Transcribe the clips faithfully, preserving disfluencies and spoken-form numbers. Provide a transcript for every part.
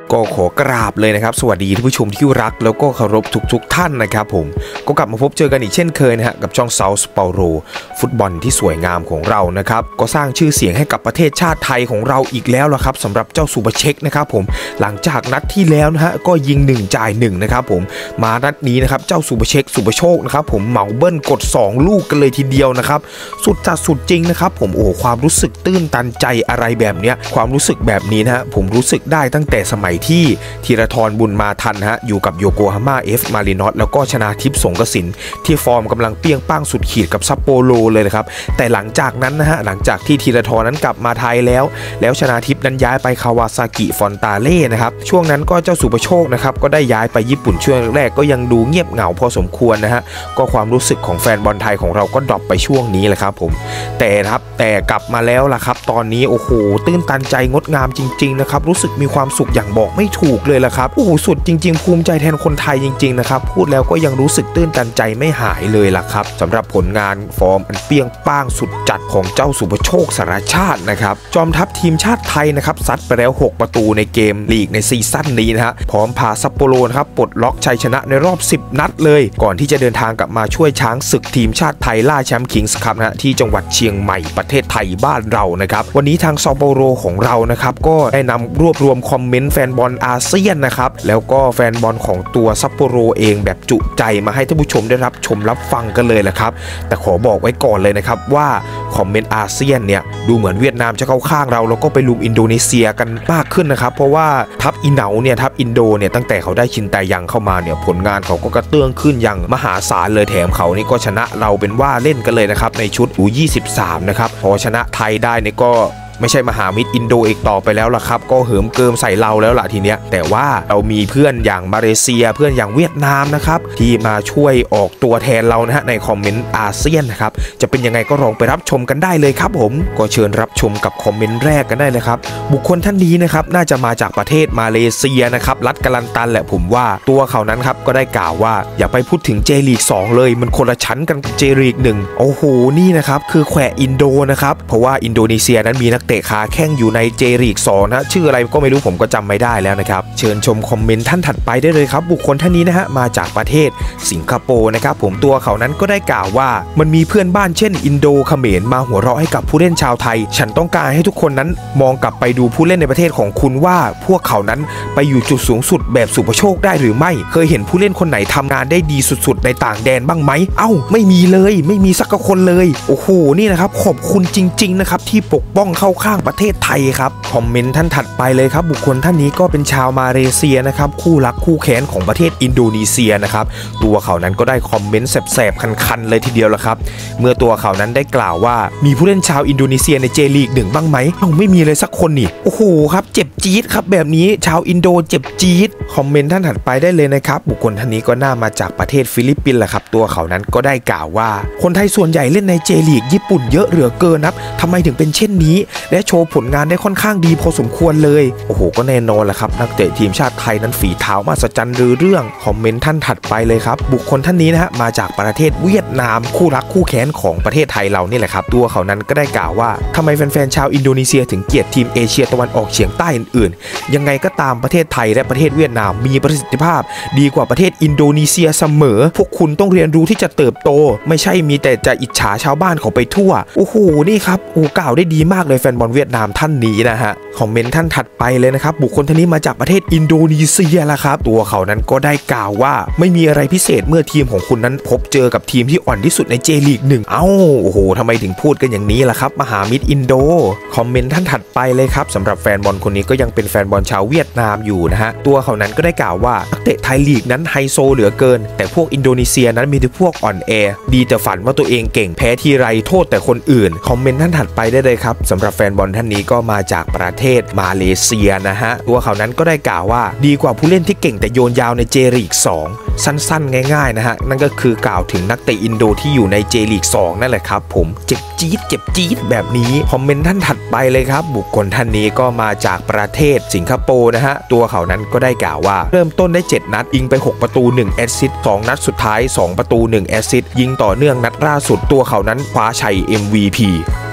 ก็ขอกราบเลยนะครับสวัสดีท่านผู้ชมที่รักแล้วก็เคารพทุกๆท่านนะครับผมก็กลับมาพบเจอกันอีกเช่นเคยนะฮะกับช่อง South Paulo ฟุตบอลที่สวยงามของเรานะครับก็สร้างชื่อเสียงให้กับประเทศชาติไทยของเราอีกแล้วละครับสำหรับเจ้าซูเปอร์เช็คนะครับผมหลังจากนัดที่แล้วนะฮะก็ยิงหนึ่งจ่ายหนึ่งนะครับผมมานัดนี้นะครับเจ้าซูเปอร์เช็คซูเปอร์โชคนะครับผมเหมาเบิ้ลกดสองลูกกันเลยทีเดียวนะครับสุดจัดสุดจริงนะครับผมโอ้ความรู้สึกตื้นตันใจอะไรแบบเนี้ยความรู้สึกแบบนี้นะฮะผมรู้สึกได้ตั้งแต่สมัยที่ธีรทรบุญมาทันฮะอยู่กับโยโกฮาม่าเอฟมารินอสแล้วก็ชนาทิพย์สงกสินที่ฟอร์มกำลังเปี้ยงป้างสุดขีดกับซัปโปโรเลยนะครับแต่หลังจากนั้นนะฮะหลังจากที่ธีรทรนั้นกลับมาไทยแล้วแล้วชนาทิพย์นั้นย้ายไปคาวาซากิฟอนตาเล่นะครับช่วงนั้นก็เจ้าสุภโชคนะครับก็ได้ย้ายไปญี่ปุ่นช่วงแรกก็ยังดูเงียบเหงาพอสมควรนะฮะก็ความรู้สึกของแฟนบอลไทยของเราก็ดรอปไปช่วงนี้แหละครับผมแต่ครับแต่กลับมาแล้วล่ะครับตอนนี้โอ้โหตื้นตันใจงดงามจริงๆนะครับรู้สึกมีความสุขอย่างบอกไม่ถูกเลยล่ะครับโอ้โหสุดจริงๆภูมิใจแทนคนไทยจริงๆนะครับพูดแล้วก็ยังรู้สึกตื้นตันใจไม่หายเลยล่ะครับสำหรับผลงานฟอร์มอันเปี้ยงป้างสุดจัดของเจ้าสุภโชคสารชาตินะครับจอมทัพทีมชาติไทยนะครับซัดไปแล้วหกประตูในเกมลีกในซีซั่นนี้นะฮะพร้อมพาซัปโปโรนะครับปลดล็อกชัยชนะในรอบสิบนัดเลยก่อนที่จะเดินทางกลับมาช่วยช้างศึกทีมชาติไทยล่าแชมป์คิงส์คัพนะฮะที่จังหวัดเชียงใหม่ประเทศไทยบ้านเรานะครับวันนี้ทางซัปโปโรของเรานะครับก็ได้นำรวบรวมคอมเมนต์แฟนบอลอาเซียนนะครับแล้วก็แฟนบอลของตัวซัปโปโรเองแบบจุใจมาให้ท่านผู้ชมได้รับชมรับฟังกันเลยแหละครับแต่ขอบอกไว้ก่อนเลยนะครับว่าคอมเมนต์อาเซียนเนี่ยดูเหมือนเวียดนามจะเข้าข้างเราแล้วก็ไปลุมอินโดนีเซียกันมากขึ้นนะครับเพราะว่าทัพอินเหนาเนี่ยทัพอินโดเนี่ยตั้งแต่เขาได้ชินแตยังเข้ามาเนี่ยผลงานเขาก็กระเตื้องขึ้นอย่างมหาศาลเลยแถมเขานี่ก็ชนะเราเป็นว่าเล่นกันเลยนะครับในชุด ยู ยี่สิบสามนะครับพอชนะไทยได้เนี่ยก็ไม่ใช่มหามิตรอินโดอีกต่อไปแล้วล่ะครับก็เหิมเกิมใส่เราแล้วล่ะทีเนี้ยแต่ว่าเรามีเพื่อนอย่างมาเลเซียเพื่อนอย่างเวียดนามนะครับที่มาช่วยออกตัวแทนเรานะฮะในคอมเมนต์อาเซียนนะครับจะเป็นยังไงก็ลองไปรับชมกันได้เลยครับผมก็เชิญรับชมกับคอมเมนต์แรกกันได้เลยครับบุคคลท่านนี้นะครับน่าจะมาจากประเทศมาเลเซียนะครับรัฐกาลันตันแหละผมว่าตัวเขานั้นครับก็ได้กล่าวว่าอย่าไปพูดถึงเจลีกสองเลยมันคนละชั้นกันกับเจลีกหนึ่งโอ้โหนี่นะครับคือแขวะอินโดนะครับเพราะว่าอินโดนีเซียนั้นมีนักเตะขาแข้งอยู่ในเจลีกสองนะชื่ออะไรก็ไม่รู้ผมก็จำไม่ได้แล้วนะครับเชิญชมคอมเมนต์ท่านถัดไปได้เลยครับบุคคลท่านนี้นะฮะมาจากประเทศสิงคโปร์นะครับผมตัวเขานั้นก็ได้กล่าวว่ามันมีเพื่อนบ้านเช่นอินโดเขมรมาหัวเราะให้กับผู้เล่นชาวไทยฉันต้องการให้ทุกคนนั้นมองกลับไปดูผู้เล่นในประเทศของคุณว่าพวกเขานั้นไปอยู่จุดสูงสุดแบบสุภโชคได้หรือไม่เคยเห็นผู้เล่นคนไหนทำงานได้ดีสุดๆในต่างแดนบ้างไหมเอ้าไม่มีเลยไม่มีสักคนเลยโอ้โหนี่นะครับขอบคุณจริงๆนะครับที่ปกป้องเข้าข้างประเทศไทยครับคอมเมนต์ท่านถัดไปเลยครับบุคคลท่านนี้ก็เป็นชาวมาเลเซียนะครับคู่รักคู่แค้นของประเทศอินโดนีเซียนะครับตัวเขานั้นก็ได้คอมเมนต์แสบๆคันๆเลยทีเดียวละครับเมื่อตัวเขานั้นได้กล่าวว่ามีผู้เล่นชาวอินโดนีเซียในเจลีกหนึ่งบ้างไหมเอ้าไม่มีเลยสักคนนี่โอ้โหครับเจ็บจี๊ดครับแบบนี้ชาวอินโดเจ็บจี๊ดคอมเมนต์ท่านถัดไปได้เลยนะครับบุคคลท่านนี้ก็น่ามาจากประเทศฟิลิปปินส์แหละครับตัวเขานั้นก็ได้กล่าวว่าคนไทยส่วนใหญ่เล่นในเจลีกญี่ปุ่นเยอะเหลือเกินครับทำไมถึงเป็นเช่นนี้และโชว์ผลงานได้ค่อนข้างดีพอสมควรเลยโอ้โหก็แน่นอนแหละครับนักเตะทีมชาติไทยนั้นฝีเท้ามหัศจรรย์หรือเรื่องคอมเมนต์ท่านถัดไปเลยครับบุคคลท่านนี้นะฮะมาจากประเทศเวียดนามคู่รักคู่แค้นของประเทศไทยเรานี่แหละครับตัวเขานั้นก็ได้กล่าวว่าทำไมแฟนๆชาวอินโดนีเซียถึงเกลียดทีมเอเชียตะวันออกเฉียงใต้อื่นๆยังไงก็ตามประเทศไทยและประเทศเวียดนามมีประสิทธิภาพดีกว่าประเทศอินโดนีเซียเสมอพวกคุณต้องเรียนรู้ที่จะเติบโตไม่ใช่มีแต่จะอิจฉาชาวบ้านเขาไปทั่วโอ้โหนี่ครับโอ้กล่าวได้ดีมากเลยแฟนบอลเวียดนามท่านนี้นะฮะคอมเมนต์ท่านถัดไปเลยนะครับบุคคลท่านนี้มาจากประเทศอินโดนีเซียละครับตัวเขานั้นก็ได้กล่าวว่าไม่มีอะไรพิเศษเมื่อทีมของคุณนั้นพบเจอกับทีมที่อ่อนที่สุดในเจลีกหนึ่งเอ้าโอ้โหทำไมถึงพูดกันอย่างนี้ล่ะครับมหามิตรอินโดคอมเมนต์ท่านถัดไปเลยครับสำหรับแฟนบอลคนนี้ก็ยังเป็นแฟนบอลชาวเวียดนามอยู่นะฮะตัวเขานั้นก็ได้กล่าวว่านักเตะไทยลีกนั้นไฮโซเหลือเกินแต่พวกอินโดนีเซียนั้นมีแต่พวกอ่อนแอดีแต่ฝันว่าตัวเองเก่งแพ้ทีไรโทษแต่คนอื่นคอมเมนต์ท่านถัดไปได้เลยครับสำหรับแฟนบอลท่านนี้ก็มาจากประเทศมาเลเซียนะฮะตัวเขานั้นก็ได้กล่าวว่าดีกว่าผู้เล่นที่เก่งแต่โยนยาวในเจลีกสองสั้นๆง่ายๆนะฮะนั่นก็คือกล่าวถึงนักเตะอินโดที่อยู่ในเจลีกสองนั่นแหละครับผมเจ็บจี๊ดเจ็บจี๊ดแบบนี้คอมเมนต์ท่านถัดไปเลยครับบุคคลท่านนี้ก็มาจากประเทศสิงคโปร์นะฮะตัวเขานั้นก็ได้กล่าวว่าเริ่มต้นได้เจ็ดนัดยิงไปหกประตูหนึ่งแอสซิสต์สองนัดสุดท้ายสองประตูหนึ่งแอสซิสต์ยิงต่อเนื่องนัดล่าสุดตัวเขานั้นคว้าชัย เอ็ม วี พี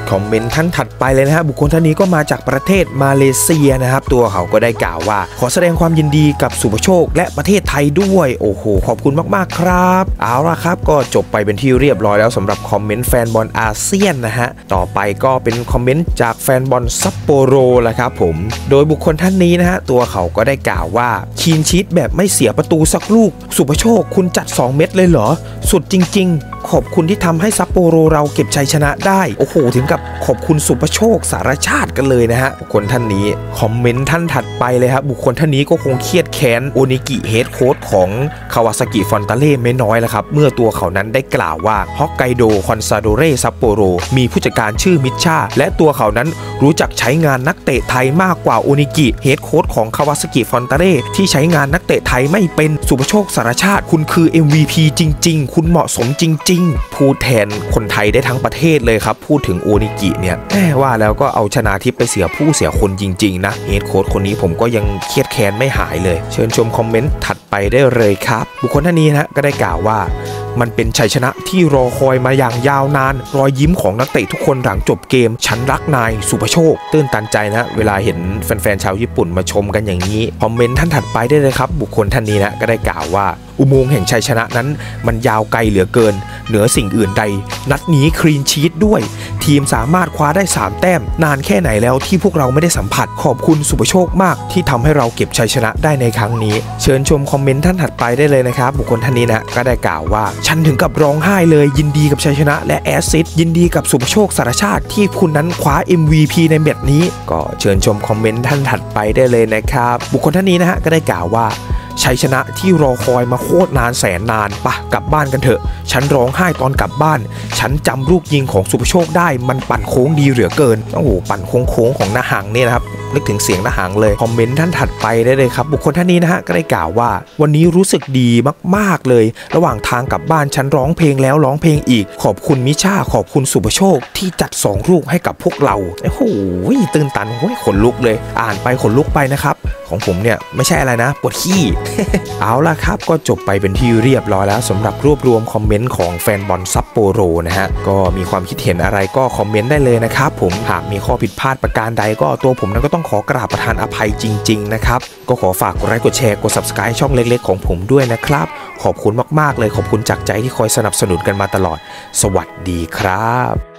คอมเมนต์ท่านถัดไปเลยนะฮะบุคคลท่านนี้ก็มาจากประเทศมาเลเซียนะครับตัวเขาก็ได้กล่าวว่าขอแสดงความยินดีกับสุภโชคและประเทศไทยด้วยโอ้โหขอบคุณมากๆครับเอาละครับก็จบไปเป็นที่เรียบร้อยแล้วสำหรับคอมเมนต์แฟนบอลอาเซียนนะฮะต่อไปก็เป็นคอมเมนต์จากแฟนบอลซัปโปโรแหละครับผมโดยบุคคลท่านนี้นะฮะตัวเขาก็ได้กล่าวว่าคีนชีทแบบไม่เสียประตูสักลูกสุภโชคคุณจัดสองเม็ดเลยเหรอสุดจริงๆขอบคุณที่ทำให้ซัปโปโรเราเก็บชัยชนะได้โอ้โหถึงกับขอบคุณสุภโชคสารชาติกันเลยนะฮะบุคคลท่านนี้คอมเมนต์ท่านถัดไปเลยครับบุคคลท่านนี้ก็คงเครียดแค้นโอนิกิเฮดโค้ชของคาวาซากิฟอนตาเล่ไม่น้อยแล้วครับเมื่อตัวเขานั้นได้กล่าวว่าฮอกไกโดคอนซาโดเรซัปโปโรมีผู้จัดการชื่อมิชาและตัวเขานั้นรู้จักใช้งานนักเตะไทยมากกว่าโอนิกิเฮดโค้ชของคาวาซากิฟอนตาเล่ที่ใช้งานนักเตะไทยไม่เป็นสุภโชคสารชาติคุณคือ เอ็ม วี พี จริงๆคุณเหมาะสมจริงๆพูดแทนคนไทยได้ทั้งประเทศเลยครับพูดถึงโอนิกิเนี่ยแหมว่าแล้วก็เอาชนาทิพย์ไปเสียผู้เสียคนจริงๆนะเฮดโค้ชคนนี้ผมก็ยังเครียดแค้นไม่หายเลยเชิญชมคอมเมนต์ถัดไปได้เลยครับบุคคลท่านนี้นะก็ได้กล่าวว่ามันเป็นชัยชนะที่รอคอยมาอย่างยาวนานรอยยิ้มของนักเตะทุกคนหลังจบเกมฉันรักนายสุภโชคตื้นตันใจนะเวลาเห็นแฟนๆชาวญี่ปุ่นมาชมกันอย่างนี้คอมเมนต์ท่านถัดไปได้เลยครับบุคคลท่านนี้นะก็ได้กล่าวว่าอุโมงค์แห่งชัยชนะนั้นมันยาวไกลเหลือเกินเหนือสิ่งอื่นใดนัดนี้คลีนชีทด้วยทีมสามารถคว้าได้สามแต้มนานแค่ไหนแล้วที่พวกเราไม่ได้สัมผัสขอบคุณสุภโชคมากที่ทำให้เราเก็บชัยชนะได้ในครั้งนี้เชิญชมคอมเมนต์ท่านถัดไปได้เลยนะครับบุคคลท่านนี้นะก็ได้กล่าวว่าฉันถึงกับร้องไห้เลยยินดีกับชัยชนะและแอสซิสต์ยินดีกับสุภโชคสารชาติที่คุณนั้นคว้า เอ็ม วี พี ในแมตช์นี้ก็เชิญชมคอมเมนต์ท่านถัดไปได้เลยนะครับบุคคลท่านนี้นะฮะก็ได้กล่าวว่าชัยชนะที่รอคอยมาโคตรนานแสนนานปะกลับบ้านกันเถอะฉันร้องไห้ตอนกลับบ้านฉันจำลูกยิงของสุภโชคได้มันปั่นโค้งดีเหลือเกินโอ้โหปั่นโค้งๆของนาหังเนี่ยนะครับนึกถึงเสียงนาหังเลยคอมเมนต์ท่านถัดไปได้เลยครับบุคคลท่านนี้นะฮะก็ได้กล่าวว่าวันนี้รู้สึกดีมากๆเลยระหว่างทางกลับบ้านฉันร้องเพลงแล้วร้องเพลงอีกขอบคุณมิชาขอบคุณสุภโชคที่จัดสองลูกให้กับพวกเราโอ้โหตื่นตันโอ้ยขนลุกเลยอ่านไปขนลุกไปนะครับของผมเนี่ยไม่ใช่อะไรนะปวดขี้ เอาล่ะครับก็จบไปเป็นที่เรียบร้อยแล้วสำหรับรวบรวมคอมเมนต์ของแฟนบอลซัปโปโรนะฮะก็มีความคิดเห็นอะไรก็คอมเมนต์ได้เลยนะครับผมหากมีข้อผิดพลาดประการใดก็ตัวผมนั้นก็ต้องขอกราบประทานอภัยจริงๆนะครับก็ขอฝากกดไลค์กดแชร์กด ซับสไครบ์ ช่องเล็กๆของผมด้วยนะครับขอบคุณมากๆเลยขอบคุณจากใจที่คอยสนับสนุนกันมาตลอดสวัสดีครับ